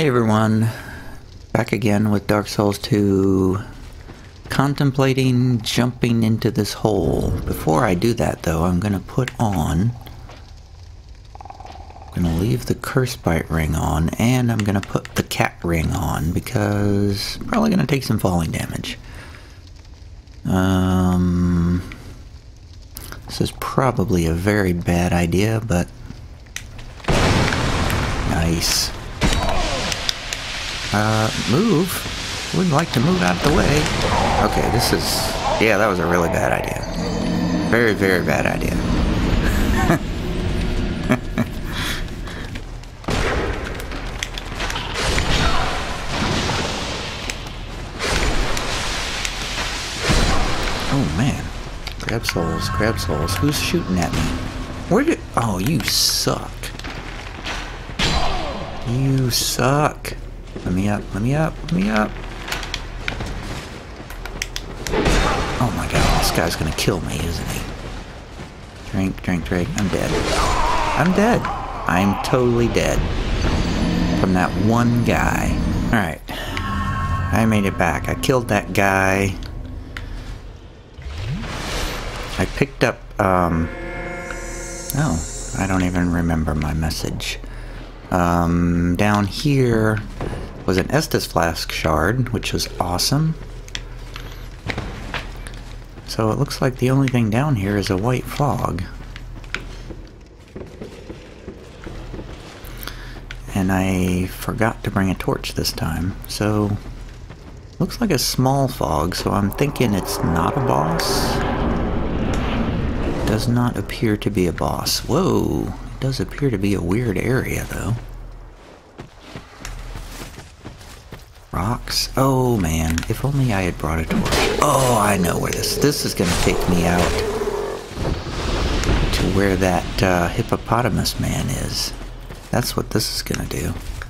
Hey everyone, back again with Dark Souls 2, contemplating jumping into this hole. Before I do that though, I'm gonna leave the curse bite ring on, and I'm gonna put the cat ring on, because I'm probably gonna take some falling damage. This is probably a very bad idea, but nice. Move. Would like to move out of the way. Okay, this is... yeah, that was a really bad idea. Very, very bad idea. Oh, man. Grab souls, grab souls. Who's shooting at me? Where did... oh, you suck. You suck. Let me up, let me up, let me up. Oh my god, this guy's gonna kill me, isn't he? Drink, drink, drink. I'm dead. I'm dead. I'm totally dead. From that one guy. Alright. I made it back. I killed that guy. I picked up, oh, I don't even remember my message. Down here was an Estus Flask shard, which was awesome. So it looks like the only thing down here is a white fog. And I forgot to bring a torch this time, so looks like a small fog, so I'm thinking it's not a boss. Does not appear to be a boss. Whoa, it does appear to be a weird area though. Rocks. Oh man, if only I had brought a torch. Oh, I know where this is gonna take me out to where that hippopotamus man is. That's what this is gonna do.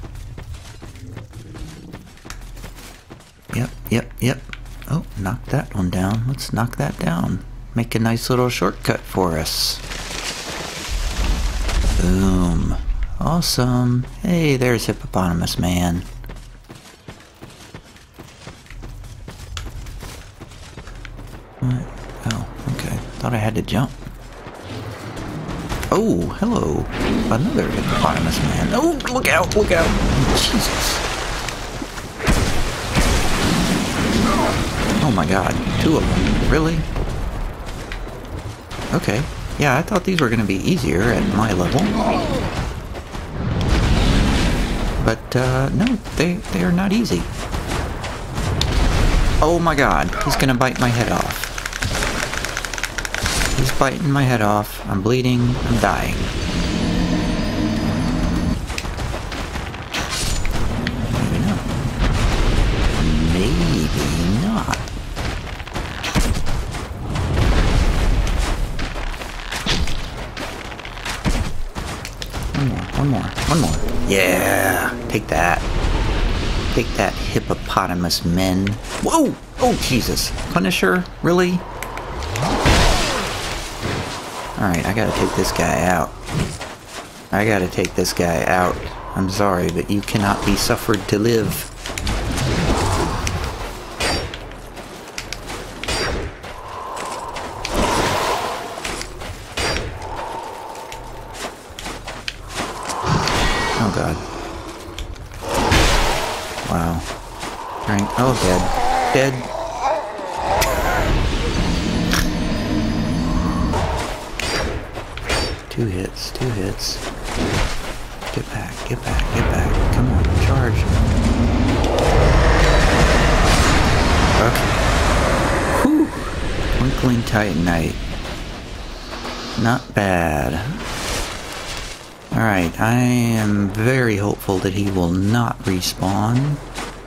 Yep, yep, yep. Oh, knock that one down. Let's knock that down. Make a nice little shortcut for us. Boom. Awesome. Hey, there's hippopotamus man. Oh, okay. Thought I had to jump. Oh, hello. Another hippopotamus man. Oh, look out, look out. Jesus. Oh my god, 2 of them. Really? Okay. Yeah, I thought these were going to be easier at my level. But, no, they are not easy. Oh my god, he's going to bite my head off. He's biting my head off. I'm bleeding. I'm dying. Maybe not. Maybe not. One more. One more. Yeah! Take that. Take that, hippopotamus men. Whoa! Oh, Jesus. Punisher? Really? Alright, I gotta take this guy out. I gotta take this guy out. I'm sorry, but you cannot be suffered to live. Oh god. Wow. Drink. Oh, dead. Dead. Two hits, 2 hits. Get back, get back, get back. Come on, charge. Okay. Whew. Twinkling Titanite. Not bad. Alright, I am very hopeful that he will not respawn.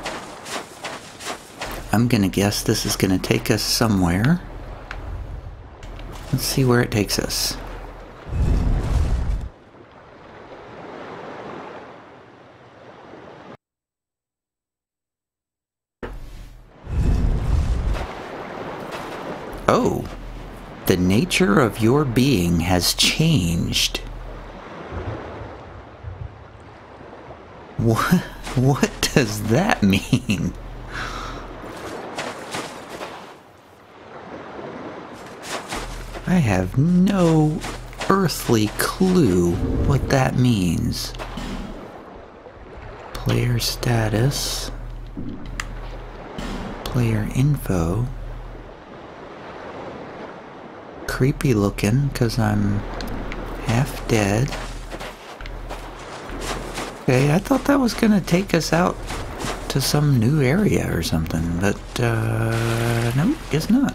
I'm gonna guess this is gonna take us somewhere. Let's see where it takes us. Oh, the nature of your being has changed. What does that mean? I have no earthly clue what that means. Player status. Player info. Creepy looking because I'm half dead. Okay, I thought that was gonna take us out to some new area or something, but no, guess not.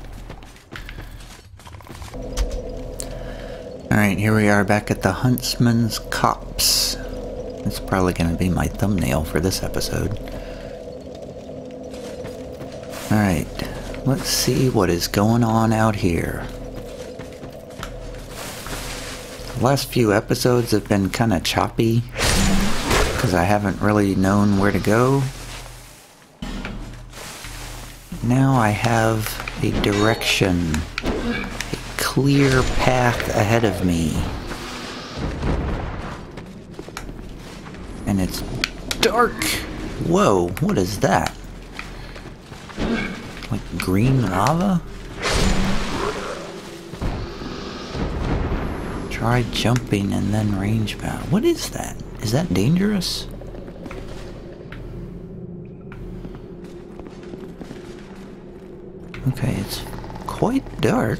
Alright, here we are back at the Huntsman's Copse. It's probably gonna be my thumbnail for this episode. Alright, let's see what is going on out here. The last few episodes have been kinda choppy, because I haven't really known where to go. Now I have a direction, a clear path ahead of me. And it's dark! Whoa, what is that? Like green lava? Try jumping and then range bound. What is that? Is that dangerous? Okay, it's quite dark.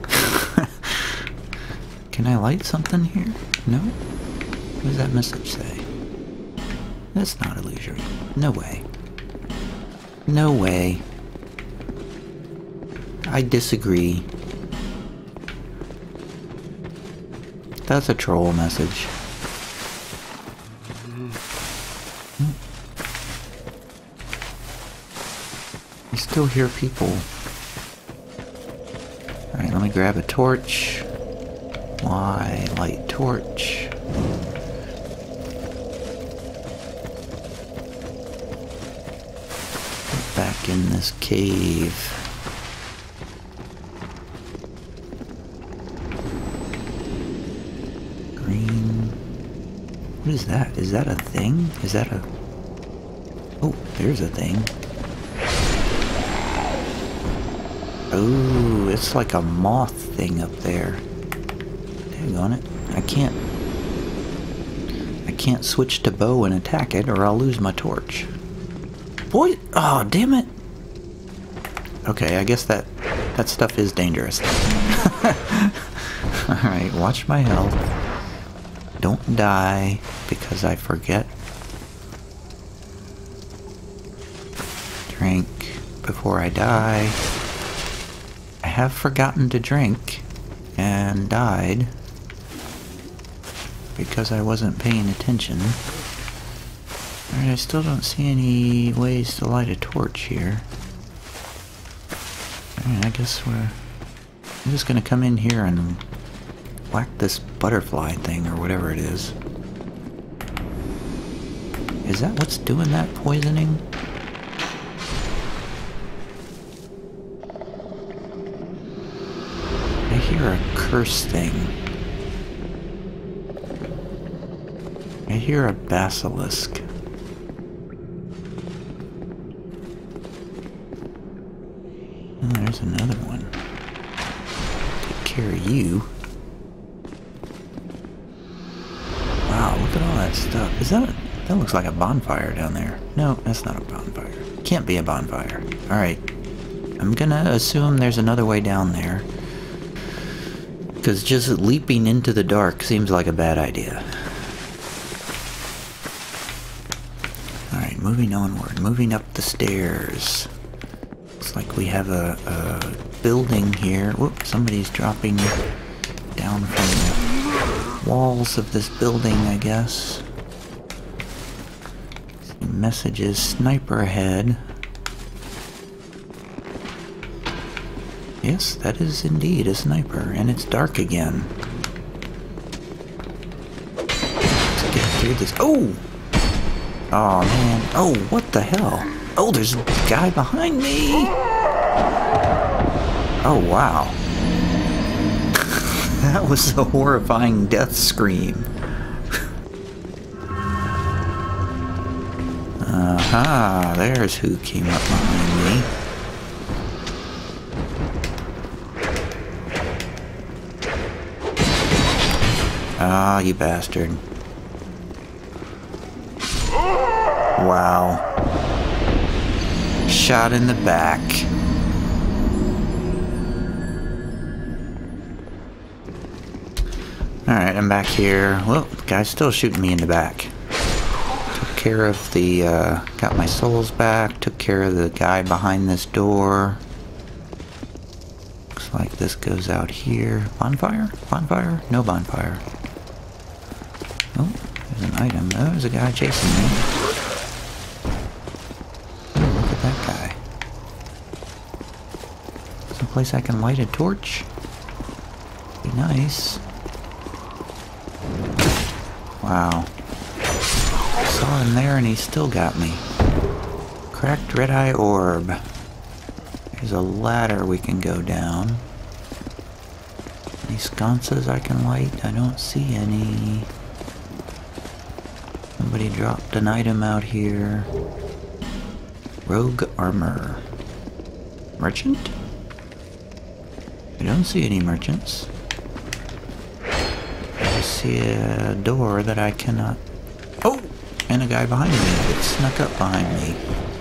Can I light something here? No? What does that message say? That's not illusory. No way. No way. I disagree. That's a troll message. I still hear people. Alright, let me grab a torch. Why light torch? Get back in this cave. Green. What is that? Is that a thing? Is that a... Oh, there's a thing. Oh, it's like a moth thing up there. Dang on it. I can't switch to bow and attack it or I'll lose my torch. Boy, oh damn it. Okay, I guess that stuff is dangerous. Alright, watch my health. Don't die because I forget. Drink before I die. I have forgotten to drink and died because I wasn't paying attention. Alright, I still don't see any ways to light a torch here. Alright, I guess I'm just gonna come in here and whack this butterfly thing or whatever it is. Is that what's doing that poisoning? I hear a curse thing. I hear a basilisk. Oh, there's another one. Take care of you. Wow, look at all that stuff. Is that looks like a bonfire down there. No, that's not a bonfire. Can't be a bonfire. Alright. I'm gonna assume there's another way down there. Because just leaping into the dark seems like a bad idea. Alright, moving onward. Moving up the stairs. Looks like we have a building here. Whoop, somebody's dropping down from the walls of this building, I guess. See messages. Sniper ahead. Yes, that is indeed a sniper, and it's dark again. Let's get through this. Oh! Oh, man. Oh, what the hell? Oh, there's a guy behind me! Oh, wow. That was a horrifying death scream. Ah, there's who came up behind me. Ah, you bastard. Wow. Shot in the back. Alright, I'm back here. Well, the guy's still shooting me in the back. Took care of the, got my souls back. Took care of the guy behind this door. Looks like this goes out here. Bonfire? Bonfire? No bonfire. Oh, there's an item. Oh, there's a guy chasing me. Oh, look at that guy. Someplace I can light a torch? Be nice. Wow. Saw him there and he still got me. Cracked red eye orb. There's a ladder we can go down. Any sconces I can light? I don't see any. Somebody dropped an item out here. Rogue armor. Merchant? I don't see any merchants. I see a door that I cannot... Oh! And a guy behind me that snuck up behind me.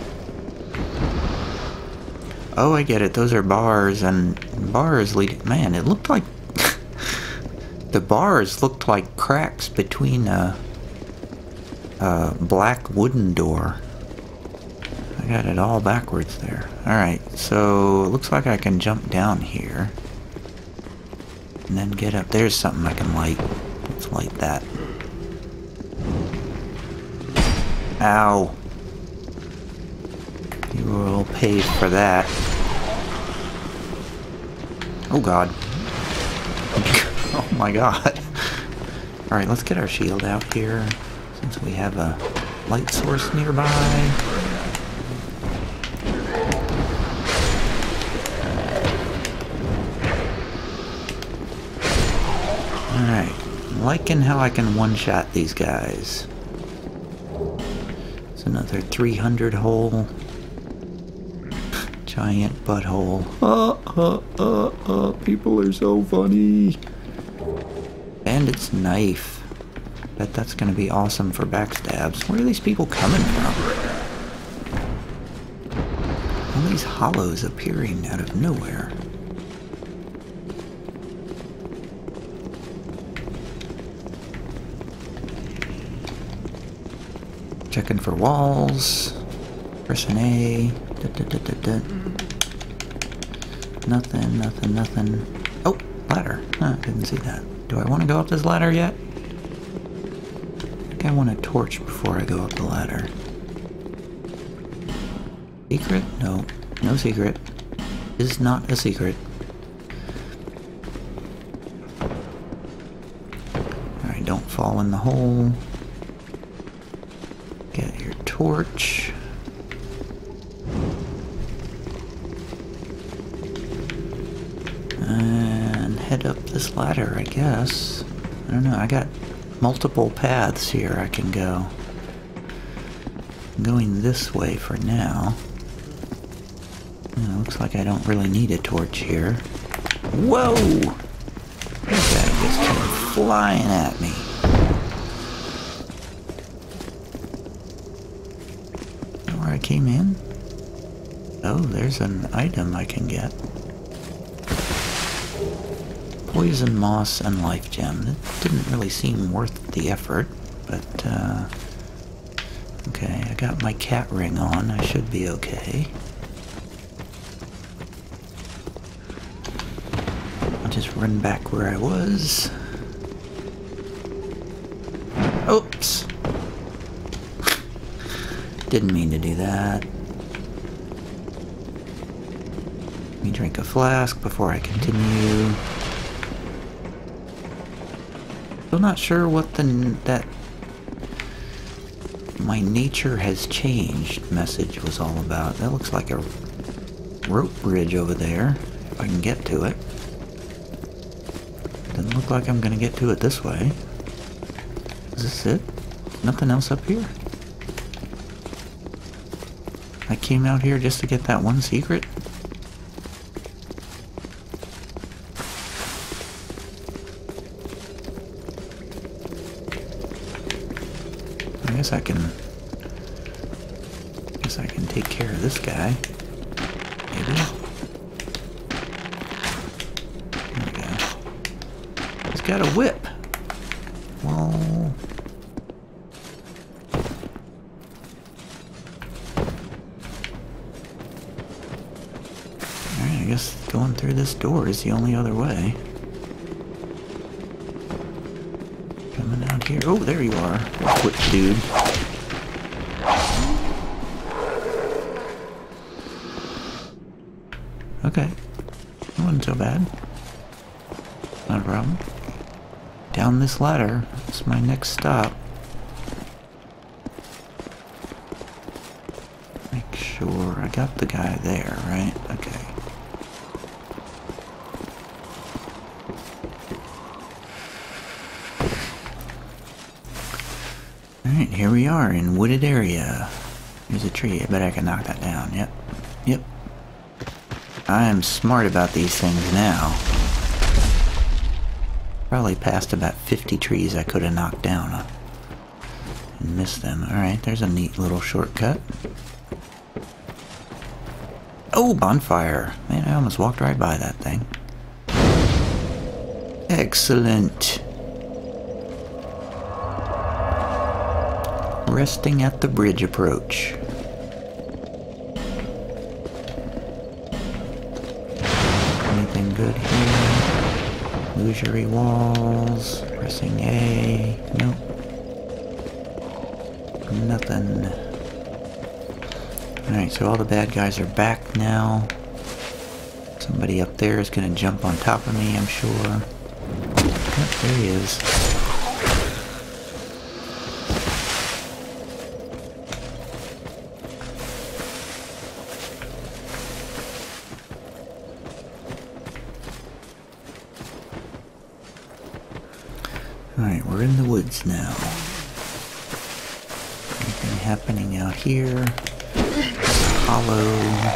Oh, I get it. Those are bars, and bars lead... Man, it looked like... the bars looked like cracks between a black wooden door. I got it all backwards there. Alright, so it looks like I can jump down here. And then get up. There's something I can light. Let's light that. Ow. You will pay for that. Oh god. Oh my god. Alright, let's get our shield out here, since we have a light source nearby. Alright, liking how I can one-shot these guys. It's another 300 hole. Giant butthole. People are so funny. Bandit's knife. Bet that's gonna be awesome for backstabs. Where are these people coming from? All these hollows appearing out of nowhere. Checking for walls. Pressing A. Nothing, nothing, nothing. Oh, ladder. Huh, didn't see that. Do I want to go up this ladder yet? I think I want a torch before I go up the ladder. Secret? No. No secret. Is not a secret. Alright, don't fall in the hole. Get your torch. And head up this ladder, I guess. I don't know, I got multiple paths here I can go. I'm going this way for now. Looks like I don't really need a torch here. Whoa! This guy just came flying at me. Where I came in? Oh, there's an item I can get. Poison moss and life gem. It didn't really seem worth the effort, but okay, I got my cat ring on. I should be okay. I'll just run back where I was. Oops. Didn't mean to do that. Let me drink a flask before I continue. Still not sure what that my nature has changed message was all about. That looks like a rope bridge over there, if I can get to it. Doesn't look like I'm gonna get to it this way. Is this it? Nothing else up here? I came out here just to get that one secret? I guess I can take care of this guy. Maybe. There we go. He's got a whip. Well, alright, I guess going through this door is the only other way. Coming out here. Oh, there you are. Whip dude. Okay. That wasn't so bad. Not a problem. Down this ladder. That's my next stop. Make sure I got the guy there, right? Okay. Alright, here we are in wooded area. There's a tree. I bet I can knock that down. Yep. Yep. I'm smart about these things now. Probably passed about 50 trees I could have knocked down and missed them. Alright, there's a neat little shortcut. Oh, bonfire! Man, I almost walked right by that thing. Excellent. Resting at the bridge approach. Anything good here? Illusory walls. Pressing A. Nope. Nothing. Alright, so all the bad guys are back now. Somebody up there is gonna jump on top of me, I'm sure. Yep, there he is. Alright, we're in the woods now. Anything happening out here? Hollow.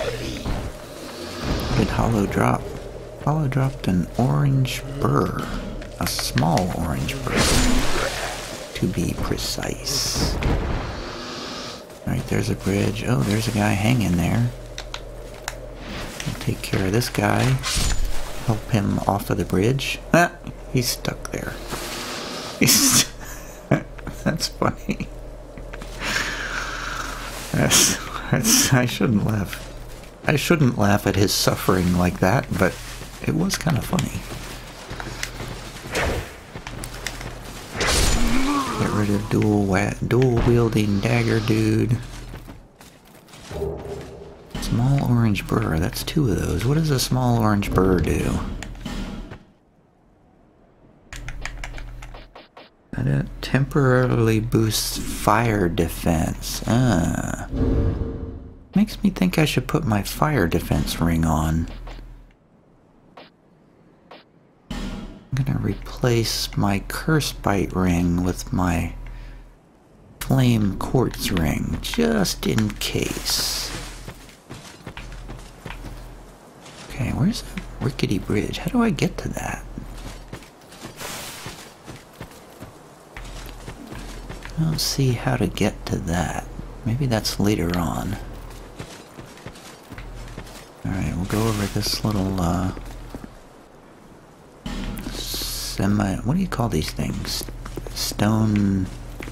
What did Hollow drop? Hollow dropped an orange burr. A small orange burr, to be precise. Alright, there's a bridge. Oh, there's a guy hanging there. I'll take care of this guy. Help him off of the bridge. Ah, he's stuck there. That's funny. I shouldn't laugh. I shouldn't laugh at his suffering like that, but it was kind of funny. Get rid of dual wielding dagger dude. Small orange burr. That's 2 of those. What does a small orange burr do? It temporarily boosts fire defense. Makes me think I should put my fire defense ring on. I'm gonna replace my curse bite ring with my flame quartz ring, just in case. Okay, where's that rickety bridge? How do I get to that? I don't see how to get to that. Maybe that's later on. Alright, we'll go over this little, what do you call these things? Stone,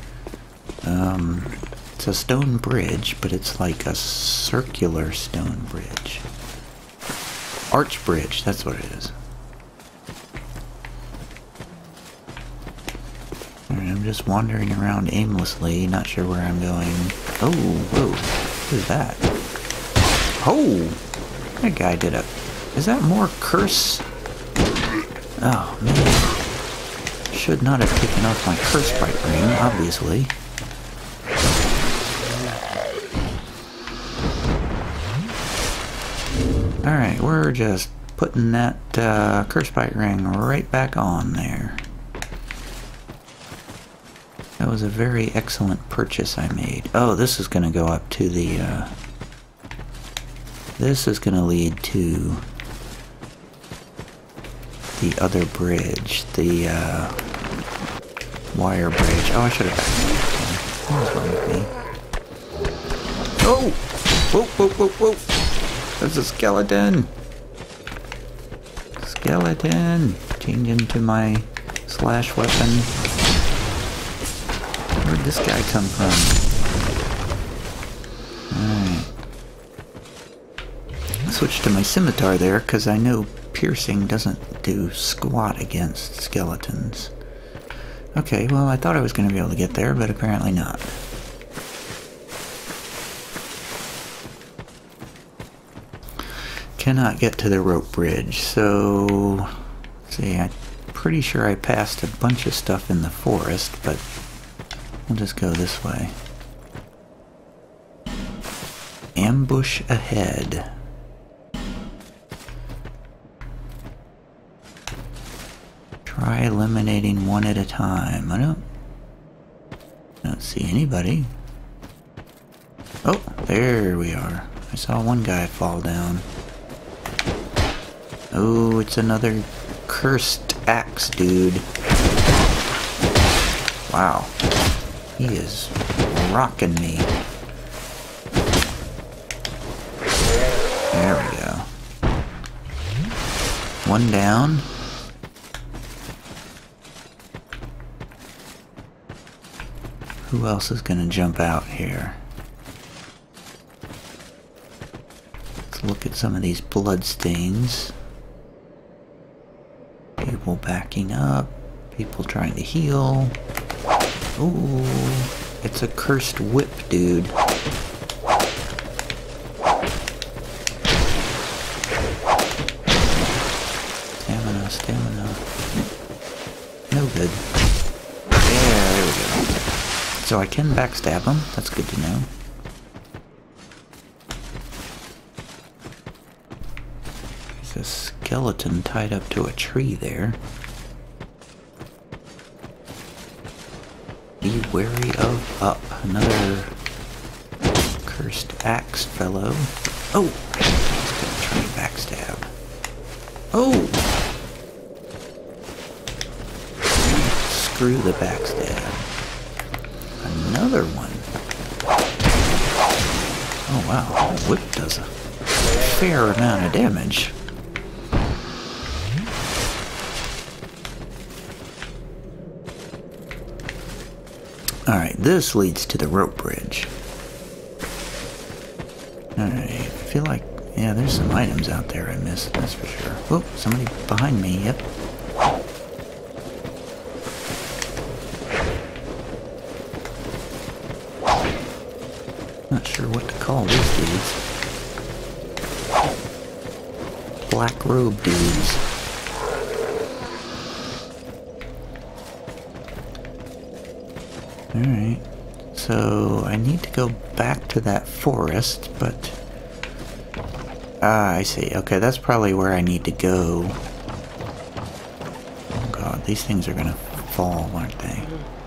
it's a stone bridge, but it's like a circular stone bridge. Arch bridge, that's what it is. I'm just wandering around aimlessly, not sure where I'm going. Oh, whoa, what is that? Oh, that guy did a... Is that more curse? Oh, man. Should not have taken off my curse bite ring, obviously. Alright, we're just putting that curse bite ring right back on there. That was a very excellent purchase I made. Oh, this is going to go up to the This is going to lead to the other bridge, the wire bridge. Oh, I should have backed. What was wrong with me? Oh! Whoa, whoa, whoa, whoa! There's a skeleton! Skeleton! Change into my slash weapon. Where'd this guy come from? Alright. Switch to my scimitar there, because I know piercing doesn't do squat against skeletons. Okay, well, I thought I was going to be able to get there, but apparently not. Cannot get to the rope bridge, so... Let's see, I'm pretty sure I passed a bunch of stuff in the forest, but we'll just go this way. Ambush ahead. Try eliminating one at a time. I don't see anybody. Oh, there we are. I saw one guy fall down. Oh, it's another cursed axe dude. Wow. He is rocking me. There we go. One down. Who else is gonna jump out here? Let's look at some of these blood stains. People backing up. People trying to heal. Ooh, it's a cursed whip dude. Stamina, stamina. No good. There we go. So I can backstab him. That's good to know. There's a skeleton tied up to a tree there. Be wary of up. Another cursed axe fellow. Oh! He's gonna try and backstab. Oh! Screw the backstab. Another one. Oh wow, the whip does a fair amount of damage. Alright, this leads to the rope bridge. Alright, I feel like, yeah, there's some items out there I missed, that's for sure. Oh, somebody behind me, yep. Not sure what to call these dudes. Black robe dudes. Alright, so I need to go back to that forest, but... Ah, I see. Okay, that's probably where I need to go. Oh god, these things are gonna fall, aren't they?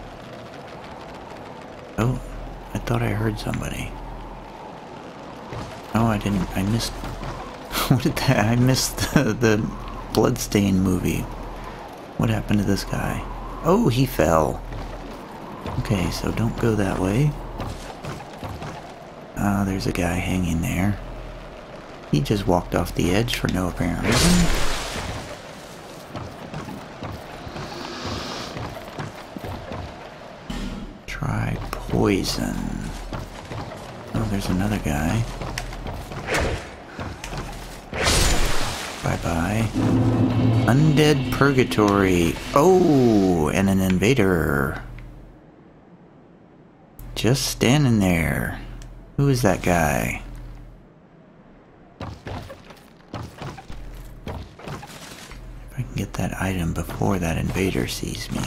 Oh, I thought I heard somebody. Oh, I didn't. I missed... What did that... I missed the Bloodstain movie. What happened to this guy? Oh, he fell. Okay, so don't go that way. Ah, there's a guy hanging there. He just walked off the edge for no apparent reason. Try poison. Oh, there's another guy. Bye-bye. Undead Purgatory. Oh, and an invader. Just standing there. Who is that guy? If I can get that item before that invader sees me.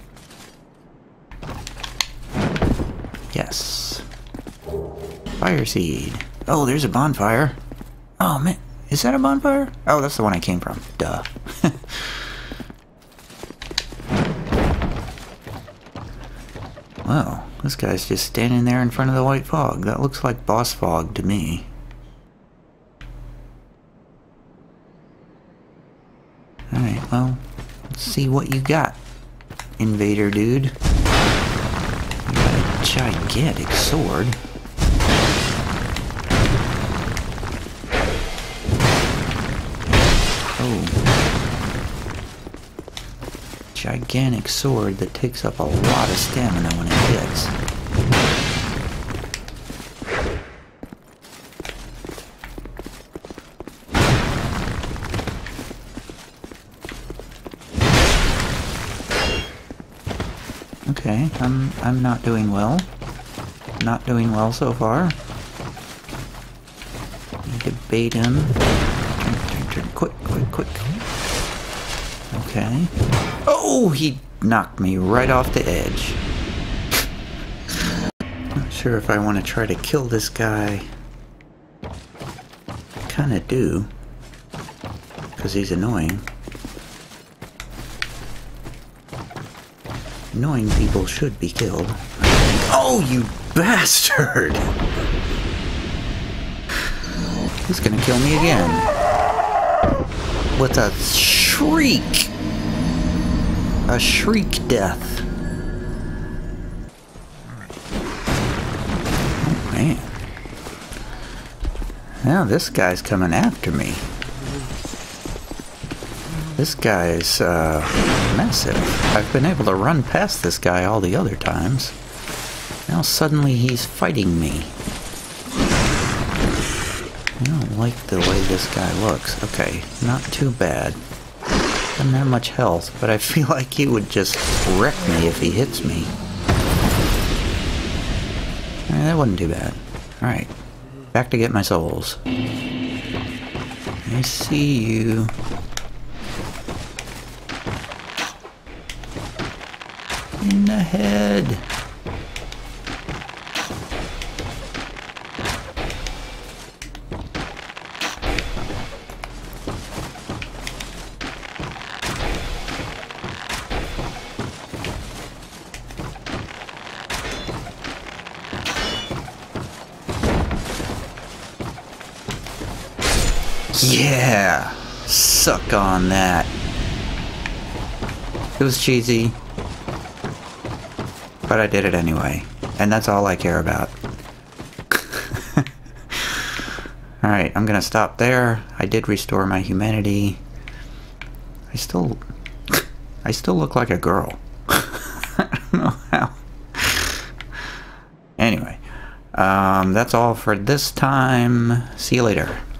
Yes. Fire seed. Oh, there's a bonfire. Oh, man. Is that a bonfire? Oh, that's the one I came from. Duh. Well, this guy's just standing there in front of the white fog. That looks like boss fog to me. Alright, well, let's see what you got, invader dude. You got a gigantic sword. Oh. Gigantic sword that takes up a lot of stamina when it hits. Okay, I'm not doing well. Not doing well so far. Need to bait him. Turn, quick. Okay. Oh, he knocked me right off the edge. Not sure if I want to try to kill this guy. I kinda do. Because he's annoying. Annoying people should be killed. Oh, you bastard! He's gonna kill me again. With a shriek! A shriek death. Oh, man. Now this guy's coming after me. This guy's, massive. I've been able to run past this guy all the other times. Now suddenly he's fighting me. I don't like the way this guy looks. Okay, not too bad. Doesn't have much health, but I feel like he would just wreck me if he hits me. That wasn't too bad. Alright, back to get my souls. I see you. In the head. Yeah! Suck on that. It was cheesy. But I did it anyway. And that's all I care about. Alright, I'm gonna stop there. I did restore my humanity. I still look like a girl. I don't know how. Anyway. That's all for this time. See you later.